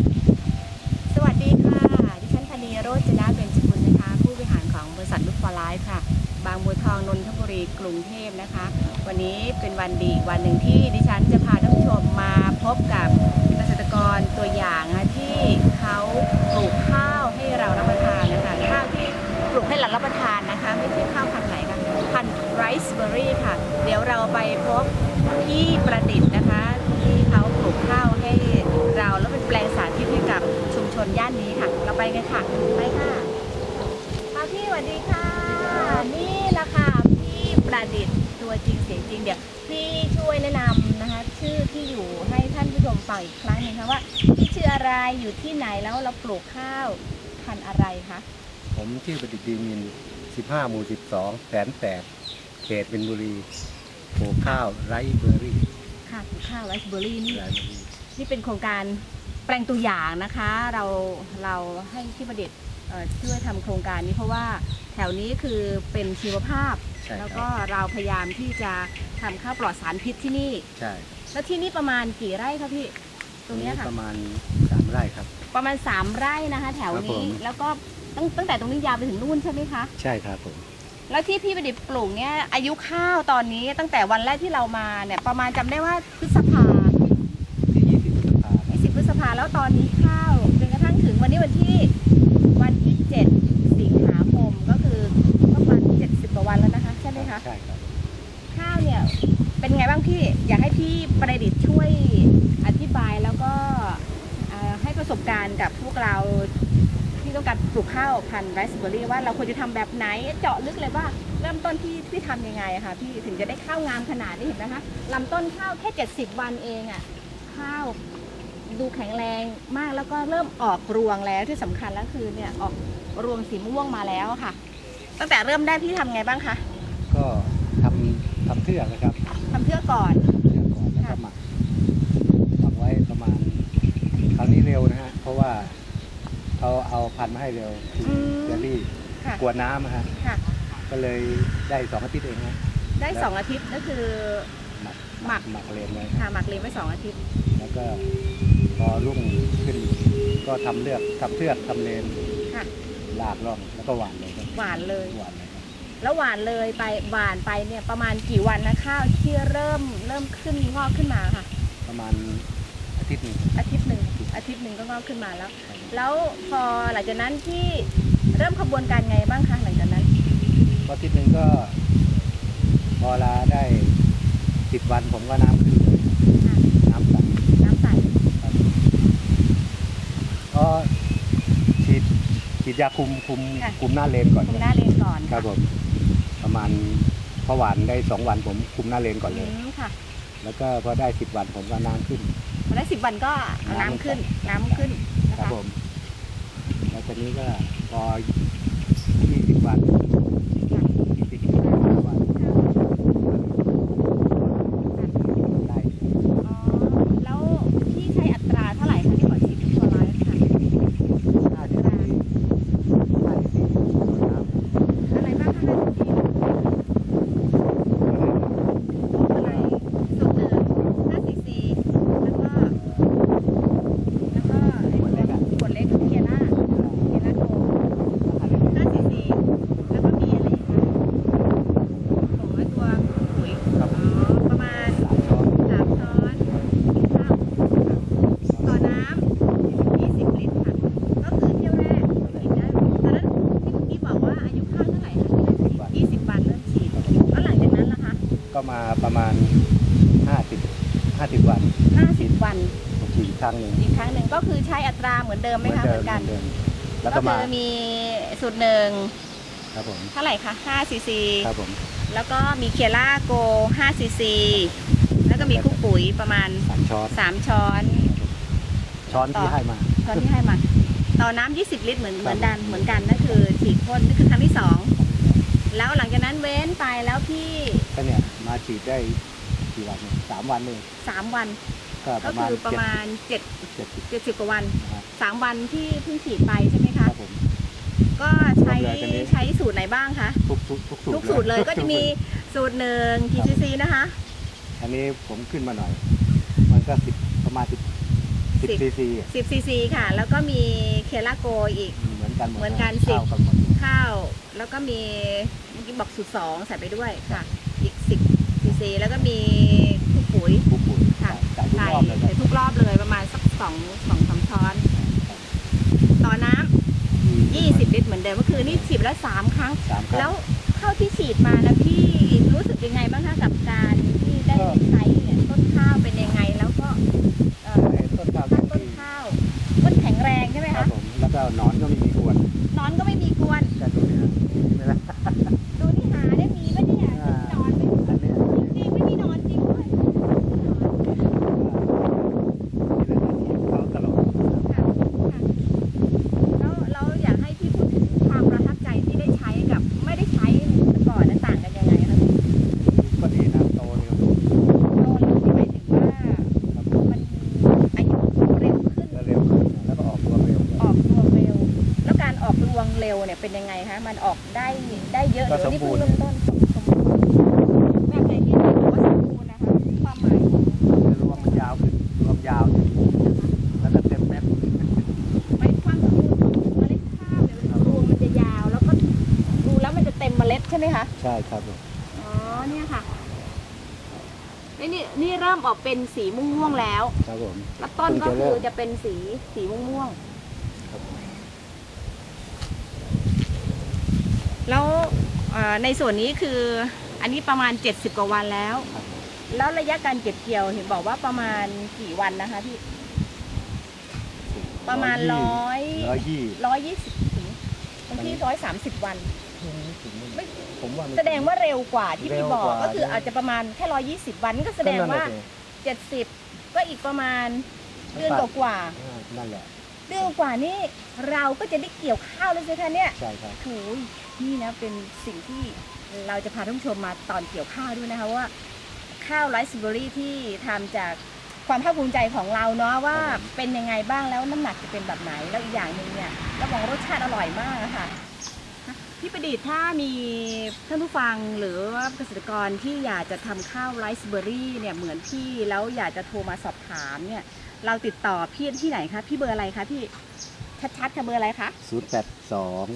สวัสดีค่ะดิฉันธนีโรจนะเบญจกุลนะคะผู้บริหารของบริษัทลูกฟอร์ไลฟ์ค่ะบางบัวทองนนทบุรีกรุงเทพนะคะวันนี้เป็นวันดีวันหนึ่งที่ดิฉันจะพาท่านผู้ชมมาพบกับเกษตรกรตัวอย่างนะที่เขาปลูกข้าวให้เรารับประทานนะคะข้าวที่ปลูกให้เรารับประทานนะคะไม่ใช่ข้าวพันธุ์ไหนค่ะพันธุ์ไรซ์เบอร์รี่ค่ะเดี๋ยวเราไปพบพี่ประดิษฐ์นะคะที่เขาปลูกข้าวให้เราแล้วเป็นแปลงสาธิตให้กับชุมชนย่านนี้ค่ะเราไปกันค่ะไปค่ะพี่สวัสดีค่ะนี่แหละค่ะพี่ประดิษฐ์ตัวจริงเสียงจริงเดี๋ยวพี่ช่วยแนะนำนะคะชื่อที่อยู่ให้ท่านผู้ชมฟังอีกครั้งหนึ่งค่ะว่าพี่ชื่ออะไรอยู่ที่ไหนแล้วเราปลูกข้าวพันธุ์อะไรคะผมชื่อประดิษฐ์ดีมิน15 หมู่ 12 แสนแสบเขตเป็นบุรีปลูกข้าวไรซ์เบอร์รี่ค่ะปลูกข้าวไรซ์เบอร์รี่นี่เป็นโครงการแปลงตัวอย่างนะคะเราให้พี่ประดิษฐ์ช่วยทำโครงการนี้เพราะว่าแถวนี้คือเป็นชีวภาพแล้วก็เราพยายามที่จะทำข้าวปลอดสารพิษที่นี่ใช่แล้วที่นี่ประมาณกี่ไร่ครับพี่ตรงนี้ค่ะประมาณ3 ไร่ครับประมาณ3 ไร่นะคะแถวนี้แล้วก็ตั้งแต่ตรงนี้ยาวไปถึงนู่นใช่ไหมคะใช่ครับผมแล้วที่พี่ประดิษฐ์ปลูกเนี่ยอายุข้าวตอนนี้ตั้งแต่วันแรกที่เรามาเนี่ยประมาณจำได้ว่าพฤษภาที่20 พฤษภาแล้วตอนนี้ข้าวจนกระทั่งถึงวันนี้วันที่7 สิงหาคมก็คือประมาณ70 กว่าวันแล้วนะคะใช่ไหมคะใช่ครับข้าวเนี่ยเป็นไงบ้างพี่อยากให้พี่ประดิษฐ์ช่วยอธิบายแล้วก็ให้ประสบการณ์กับพวกเราที่ต้องการปลูกข้าวพันธุ์ไรซ์เบอร์รี่ว่าเราควรจะทำแบบไหนเจาะลึกเลยว่าเริ่มต้นที่ทำยังไงคะพี่ถึงจะได้ข้าวงามขนาดนี้เห็นไหมคะลำต้นข้าวแค่70 วันเองอ่ะข้าวดูแข็งแรงมากแล้วก็เริ่มออกรวงแล้วที่สำคัญแล้วคือเนี่ยออกรวงสีม่วงมาแล้วค่ะตั้งแต่เริ่มได้พี่ทำไงบ้างคะก็ทำเทือกนะครับทำเทือกก่อนแล้วก็หมักไว้ประมาณคราวนี้เร็วนะฮะเพราะว่าเขาเอาพันธุ์มาให้เร็วคือเจอรี่กลัวน้ำฮะก็เลยได้2 อาทิตย์เองนะได้2 อาทิตย์ก็คือหมักเลนไว้ค่ะหมักเลนไว้2 อาทิตย์แล้วก็พอรุ่งขึ้นก็ทำเทือกทำเลนลากล่องแล้วก็หวานเลยหวานเลยแล้วหวานเลยไปหวานไปเนี่ยประมาณกี่วันนะข้าวที่เริ่มขึ้นงอกขึ้นมาค่ะประมาณอาทิตย์หนึ่งก็งอกขึ้นมาแล้วพอหลังจากนั้นที่เริ่มขบวนการไงบ้างคะหลังจากนั้นก็อาทิตย์หนึ่งก็พอลาได้10 วันผมก็น้ำขึ้นเลยน้ำใสก็ฉีดยาคุมหน้าเลนก่อนครับผมประมาณพอหวานได้2 วันผมคุมหน้าเลนก่อนเลยค่ะแล้วก็พอได้10 วันผมก็น้ำขึ้นพอได้10 วันก็น้ำขึ้นครับผมแล้วตอนนี้ก็พอ20 วันแล้วพี่ใช้อัตราเท่าไหร่คะที่ขอฉีดตัวร้อยค่ะอะไรบ้างคะพี่อะไรสูตร1 5 cc แล้วก็ขวดเล็กเคียร่าโก5 cc แล้วก็มีอะไรอีกคะของตัวปุ๋ยประมาณ3 ช้อนข้าวต่อน้ำ20 ลิตรค่ะก็คือเที่ยวแรกฉีดได้ตอนนั้นที่เมื่อกี้บอกว่าอายุข้าวเท่าไหร่คะ20 วันเริ่มฉีดแล้วหลังจากนั้นล่ะคะก็มาประมาณ50 วันฉีดอีกครั้งหนึ่งก็คือใช้อัตราเหมือนเดิมไหมคะเหมือนกันแล้วก็มีสูตร1 ครับผมเท่าไหร่คะ5 cc ครับผมแล้วก็มีเคียร่าโก5 cc แล้วก็มีคุกปุ๋ยประมาณ3 ช้อนที่ให้มาต่อน้ำ20 ลิตรเหมือนกันนั่นคือฉีดพ่นนี่คือครั้งที่2แล้วหลังจากนั้นเว้นไปแล้วพี่ก็เนี่ยมาฉีดได้กี่วัน3 วันเลย 3 วันก็คือประมาณ70 กว่าวัน3 วันที่เพิ่งฉีดไปใช่ไหมคะก็ใช้สูตรไหนบ้างคะทุกสูตรเลยก็จะมีสูตร1กี่ cc นะคะอันนี้ผมขึ้นมาหน่อยมันก็ประมาณ 10 ซีซี 10 ซีซีค่ะแล้วก็มีเคล่าโกอีกเหมือนกันเหมือนกันข้าวกันหมดข้าวแล้วก็มีเมื่อกี้บอกสูตร2ใส่ไปด้วยค่ะอีก10 ซีซีแล้วก็มีทุกปุ๋ยผู้ปุ๋ยค่ะใส่ทุกรอบเลยใส่ทุกรอบเลยประมาณสัก2-3 ช้อนต่อน้ำ20 ลิตรเหมือนเดิมก็คือนี่ฉีดแล้ว3 ครั้ง 3 ครั้งแล้วเข้าที่ฉีดมานะพี่รู้สึกยังไงบ้างคะกับการที่ได้ใช้เนี่ยต้นข้าวเป็นยังไงแล้วก็ต้นข้าวต้นข้าวต้นแข็งแรงใช่ไหมครัคะบผมแล้วก็หนอนก็ไม่มีกวนนอนก็ไม่มีกวนแต่ดูนี่ฮะมีไหมล่ะดูนี่หาได้มีปะเนี่ยนอนไม่อันนี้จริงไม่มีนอนจริงด้วยเขาตลอดค่ะแล้วเราอยากให้พี่พูดถึงความประทับใจที่ได้ใช้กับไม่ได้ใช้ก่อนนั้นต่างกันยังไงคะก็ดีนะโตเร็วโตเลยหมายถึงว่ามันอายุเร็วขึ้นเร็วขึ้นแล้วก็ออกตัวเร็วออกรวงเร็ว แล้วการออกรวงเร็วเนี่ยเป็นยังไงคะมันออกได้เยอะหรือนี่เพิ่งเริ่มต้นสมบูรณ์แบบไหนที่เราบอกว่าสมบูรณ์นะคะความหมายของรวงมันยาวขึ้นรวงยาวแล้วก็เต็มเม็ดหมายความสมบูรณ์ของเมล็ดข้าวเนี่ยรวงมันจะยาวแล้วก็ดูแล้วมันจะเต็มเมล็ดใช่ไหมคะใช่ครับผมอ๋อเนี่ยค่ะนี่เริ่มออกเป็นสีม่วงๆแล้วครับผมแล้วต้นก็คือจะเป็นสีม่วงๆแล้วในส่วนนี้คืออันนี้ประมาณ70 กว่าวันแล้ว แล้วระยะการเก็บเกี่ยวเห็นบอกว่าประมาณกี่วันนะคะพี่ประมาณ120ถึงบางที่130 วันไม่ผมว่าแสดงว่าเร็วกว่าที่พี่บอกเร็วกว่าก็คืออาจจะประมาณแค่120 วันก็แสดงว่า70ก็อีกประมาณเดือนกว่านั่นแหละเดือนกว่านี่เราก็จะได้เกี่ยวข้าวแล้วสิคะเนี่ยใช่ครับโอ้ยนี่นะเป็นสิ่งที่เราจะพาท่านผู้ชมมาตอนเกี่ยวข้าวด้วยนะคะว่าข้าวไรซ์เบอร์รี่ที่ทำจากความภาคภูมิใจของเราเนาะว่าเป็นยังไงบ้างแล้วน้ำหนักจะเป็นแบบไหนแล้วอีกอย่างหนึ่งเนี่ยรับรองรสชาติอร่อยมากอะค่ะพี่ประดิษฐ์ถ้ามีท่านผู้ฟังหรือว่าเกษตรกรที่อยากจะทำข้าวไรซ์เบอร์รี่เนี่ยเหมือนพี่แล้วอยากจะโทรมาสอบถามเนี่ยเราติดต่อพี่ที่ไหนคะพี่เบอร์อะไรคะพี่ชัดๆค่ะเบอร์อะไรคะ 082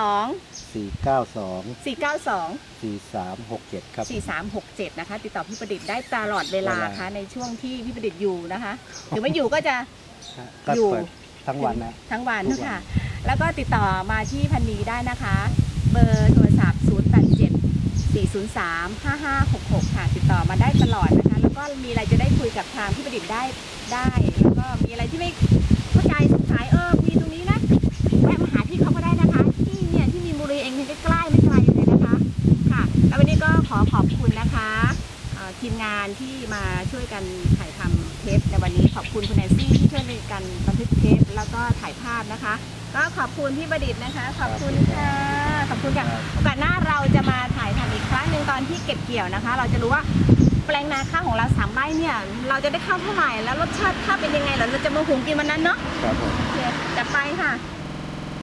082 492 492 4367 ครับ 4367นะคะติดต่อพี่ประดิษฐ์ได้ตลอดเวลาค่ะในช่วงที่พี่ประดิษฐ์อยู่นะคะหรือไม่อยู่ก็จะก็อยู่เปิดทั้งวันนะทั้งวันทุกวันค่ะแล้วก็ติดต่อมาที่พันนีได้นะคะเบอร์โทรศัพท์087 403 5566ค่ะติดต่อมาได้ตลอดนะคะแล้วก็มีอะไรจะได้คุยกับทางพี่ประดิษฐ์ได้แล้วก็มีอะไรที่ไม่เข้าใจสงสัยมีตรงนี้นะแวะมาหาพี่เขาก็ได้นะคะที่เนี่ยที่มีนบุรีเองใกล้ๆไม่ไกลเลยนะคะค่ะแล้ววันนี้ก็ขอบคุณนะคะทีมงานที่มาช่วยกันถ่ายทำเทปในวันนี้ขอบคุณคุณแนนซี่ที่ช่วยในการบันทึกเทปแล้วก็ถ่ายภาพนะคะก็ขอบคุณพี่ประดิษฐ์นะคะขอบคุณค่ะขอบคุณค่ะโอกาสหน้าเราจะมาถ่ายทำอีกครั้งหนึ่งตอนที่เก็บเกี่ยวนะคะ เราจะรู้ว่าแปลงนาข้าวของเรา3 ไร่เนี่ยเราจะได้ข้าวเท่าไหร่แล้วรสชาติข้าวเป็นยังไงเราจะมาหุงกินวันนั้นเนาะครับผมโอเคจัดไปค่ะ